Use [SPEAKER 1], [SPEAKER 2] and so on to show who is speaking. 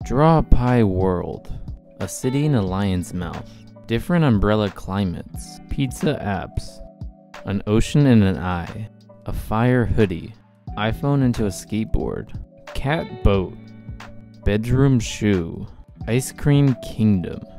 [SPEAKER 1] Draw a pie world. A city in a lion's mouth. Different umbrella climates. Pizza apps. An ocean in an eye. A fire hoodie. iPhone into a skateboard. Cat boat. Bedroom shoe. Ice cream kingdom.